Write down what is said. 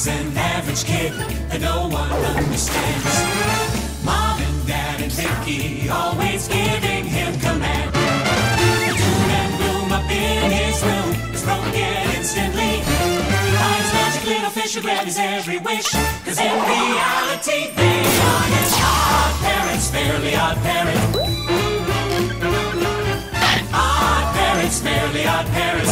He's an average kid that no one understands. Mom and Dad and Vicky always giving him command. The doom and gloom up in his room is broken instantly. Finds magic little fish who grant his every wish, 'cause in reality they are his odd parents. Fairly Odd Parents. Odd Parents, Fairly Odd Parents.